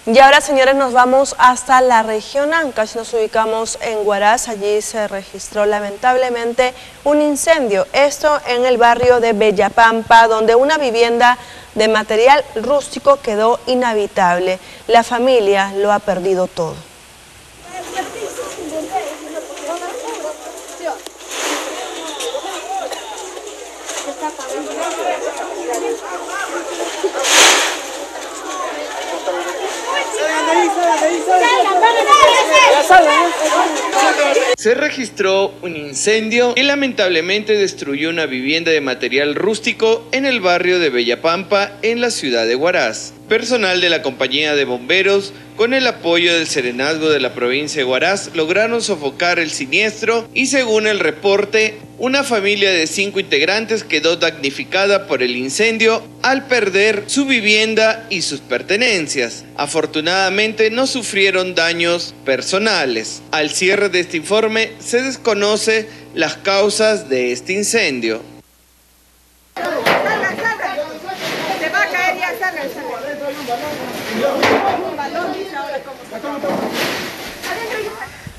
Y ahora, señores, nos vamos hasta la región Ancash, nos ubicamos en Huaraz. Allí se registró lamentablemente un incendio, esto en el barrio de Bellapampa, donde una vivienda de material rústico quedó inhabitable. La familia lo ha perdido todo. Se registró un incendio que lamentablemente destruyó una vivienda de material rústico en el barrio de Bellapampa, en la ciudad de Huaraz. Personal de la compañía de bomberos, con el apoyo del Serenazgo de la provincia de Huaraz, lograron sofocar el siniestro y, según el reporte, una familia de 5 integrantes quedó damnificada por el incendio al perder su vivienda y sus pertenencias. Afortunadamente no sufrieron daños personales. Al cierre de este informe se desconoce las causas de este incendio. Se va a caer ya, salga. Un balón, dice ahora cómo se va. Adentro.